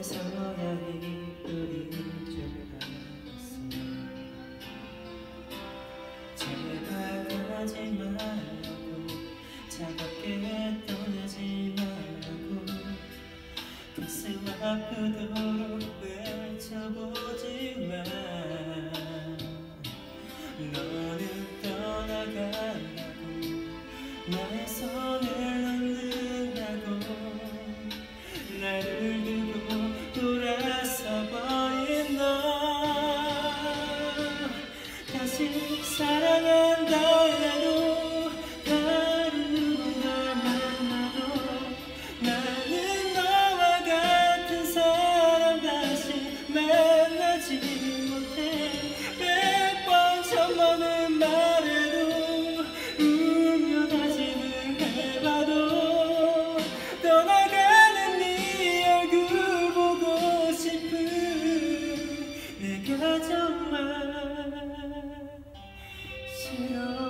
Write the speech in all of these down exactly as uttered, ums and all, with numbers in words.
그래서야 이불이 좁아졌어. 제발 가지 말라고, 차갑게 떠나지 말라고 가슴 아프도록 외쳐보지만 너는 떠나가려고 나의 손을 놓는다고 나를 두고 돌아서 버린 너. 다시 사랑한다 해도 다른 누군가 만나도 나는 너와 같은 사람 다시 만나지 못해. 백 번 천 번은 말해도 울며 다짐을 해봐도 떠나가는 네 얼굴 보고 싶은 내가 정말 싫어.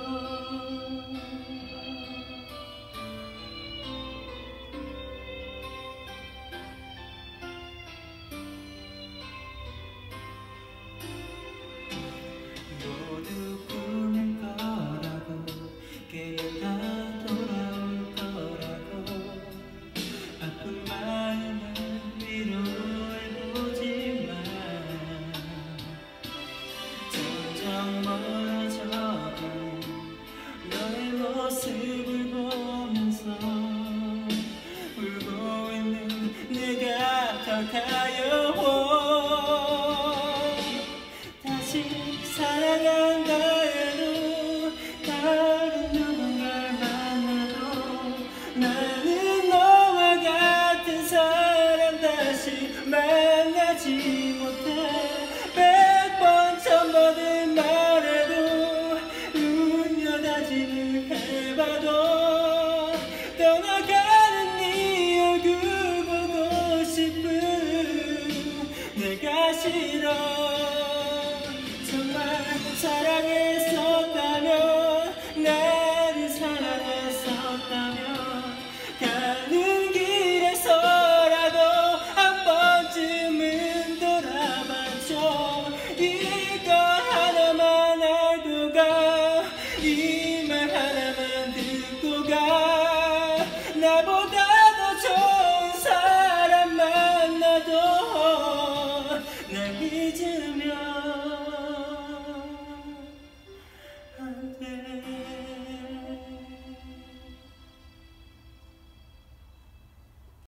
모두 꿈일 거라고 깨어나 돌아올 거라고 아픈 마음을 위로해보지만 점점 멀어져간 너의 모습을 보면서 울고 있는 내가 더 가여워. 다시 사랑한다 해도 다른 누군가를 만나도 나는 너와 같은 사람 다시 만나지 못해. 백 번 천 번은 말해도 울며 다짐을 해봐도 떠나